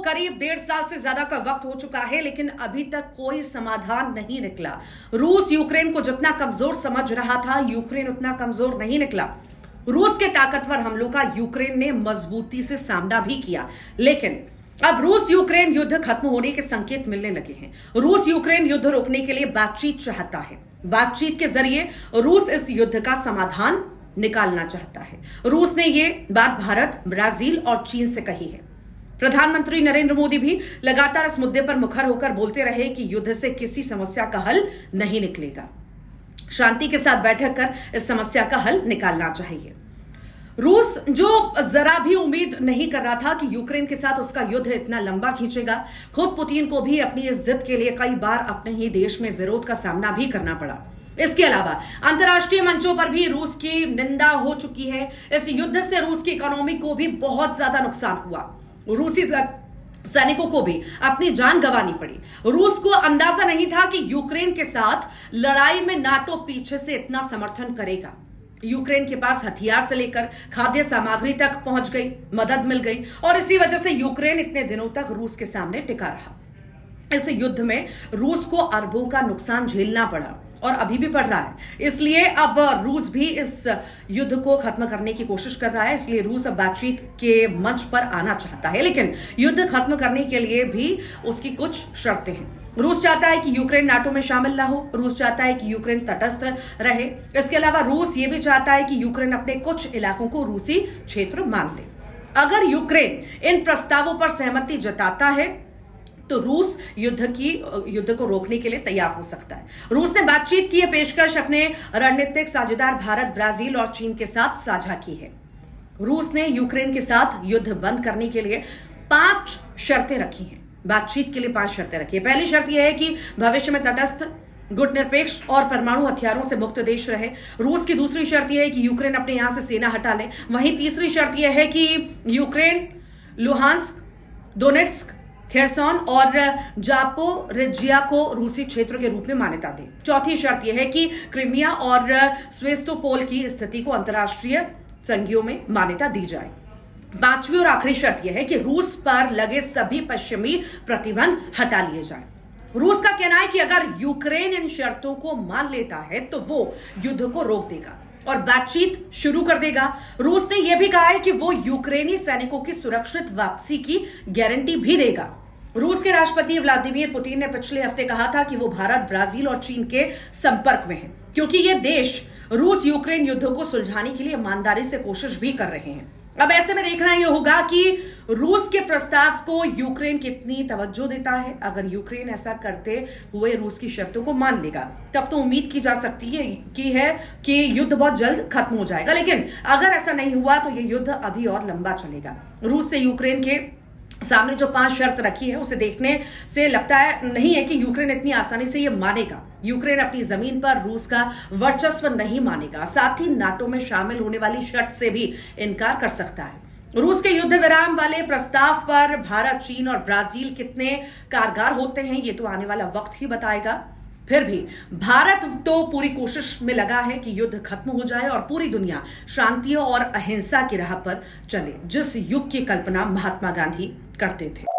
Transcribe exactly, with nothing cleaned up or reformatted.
करीब डेढ़ साल से ज्यादा का वक्त हो चुका है, लेकिन अभी तक कोई समाधान नहीं निकला। रूस यूक्रेन को जितना कमजोर समझ रहा था, यूक्रेन उतना कमजोर नहीं निकला। रूस के ताकतवर हमलों का यूक्रेन ने मजबूती से सामना भी किया, लेकिन अब रूस यूक्रेन युद्ध खत्म होने के संकेत मिलने लगे हैं। रूस यूक्रेन युद्ध रोकने के लिए बातचीत चाहता है। बातचीत के जरिए रूस इस युद्ध का समाधान निकालना चाहता है। रूस ने ये बात भारत, ब्राजील और चीन से कही है। प्रधानमंत्री नरेंद्र मोदी भी लगातार इस मुद्दे पर मुखर होकर बोलते रहे कि युद्ध से किसी समस्या का हल नहीं निकलेगा। शांति के साथ बैठक कर इस समस्या का हल निकालना चाहिए। रूस जो जरा भी उम्मीद नहीं कर रहा था कि यूक्रेन के साथ उसका युद्ध इतना लंबा खींचेगा, खुद पुतिन को भी अपनी इस जिद के लिए कई बार अपने ही देश में विरोध का सामना भी करना पड़ा। इसके अलावा अंतर्राष्ट्रीय मंचों पर भी रूस की निंदा हो चुकी है। इस युद्ध से रूस की इकोनॉमी को भी बहुत ज्यादा नुकसान हुआ। रूसी सैनिकों को भी अपनी जान गंवानी पड़ी। रूस को अंदाजा नहीं था कि यूक्रेन के साथ लड़ाई में नाटो पीछे से इतना समर्थन करेगा। यूक्रेन के पास हथियार से लेकर खाद्य सामग्री तक पहुंच गई, मदद मिल गई और इसी वजह से यूक्रेन इतने दिनों तक रूस के सामने टिका रहा। इस युद्ध में रूस को अरबों का नुकसान झेलना पड़ा और अभी भी पड़ रहा है। इसलिए अब रूस भी इस युद्ध को खत्म करने की कोशिश कर रहा है। इसलिए रूस अब बातचीत के मंच पर आना चाहता है, लेकिन युद्ध खत्म करने के लिए भी उसकी कुछ शर्तें हैं। रूस चाहता है कि यूक्रेन नाटो में शामिल ना हो। रूस चाहता है कि यूक्रेन तटस्थ रहे। इसके अलावा रूस ये भी चाहता है कि यूक्रेन अपने कुछ इलाकों को रूसी क्षेत्र मान ले। अगर यूक्रेन इन प्रस्तावों पर सहमति जताता है तो रूस युद्ध की युद्ध को रोकने के लिए तैयार हो सकता है। रूस ने बातचीत की पेशकश अपने रणनीतिक साझेदार भारत, ब्राजील और चीन के साथ साझा की है। रूस ने यूक्रेन के साथ युद्ध बंद करने के लिए पांच शर्तें रखी हैं। बातचीत के लिए पांच शर्तें रखी है। पहली शर्त यह है कि भविष्य में तटस्थ, गुटनिरपेक्ष और परमाणु हथियारों से मुक्त देश रहे। रूस की दूसरी शर्त यह है कि यूक्रेन अपने यहां से सेना हटा ले। वहीं तीसरी शर्त यह है कि यूक्रेन लुहांस्क, दोनेत्स्क, खेरसोन और जापोरिजिया को रूसी क्षेत्र के रूप में मान्यता दे। चौथी शर्त यह है कि क्रीमिया और स्वेस्तोपोल की स्थिति को अंतर्राष्ट्रीय संधियों में मान्यता दी जाए। पांचवी और आखिरी शर्त यह है कि रूस पर लगे सभी पश्चिमी प्रतिबंध हटा लिए जाएं। रूस का कहना है कि अगर यूक्रेन इन शर्तों को मान लेता है तो वो युद्ध को रोक देगा और बातचीत शुरू कर देगा। रूस ने यह भी कहा है कि वो यूक्रेनी सैनिकों की सुरक्षित वापसी की गारंटी भी देगा। रूस के राष्ट्रपति व्लादिमीर पुतिन ने पिछले हफ्ते कहा था कि वो भारत, ब्राजील और चीन के संपर्क में हैं, क्योंकि ये देश रूस यूक्रेन युद्ध को सुलझाने के लिए ईमानदारी से कोशिश भी कर रहे हैं। अब ऐसे में देखना यह होगा कि रूस के प्रस्ताव को यूक्रेन कितनी तवज्जो देता है। अगर यूक्रेन ऐसा करते हुए रूस की शर्तों को मान लेगा तब तो उम्मीद की जा सकती है कि है कि युद्ध बहुत जल्द खत्म हो जाएगा, लेकिन अगर ऐसा नहीं हुआ तो यह युद्ध अभी और लंबा चलेगा। रूस से यूक्रेन के सामने जो पांच शर्त रखी है उसे देखने से लगता है नहीं है कि यूक्रेन इतनी आसानी से ये मानेगा। यूक्रेन अपनी जमीन पर रूस का वर्चस्व नहीं मानेगा, साथ ही नाटो में शामिल होने वाली शर्त से भी इनकार कर सकता है। रूस के युद्ध विराम वाले प्रस्ताव पर भारत, चीन और ब्राजील कितने कारगर होते हैं ये तो आने वाला वक्त ही बताएगा। फिर भी भारत तो पूरी कोशिश में लगा है कि युद्ध खत्म हो जाए और पूरी दुनिया शांति और अहिंसा की राह पर चले, जिस युग की कल्पना महात्मा गांधी करते थे।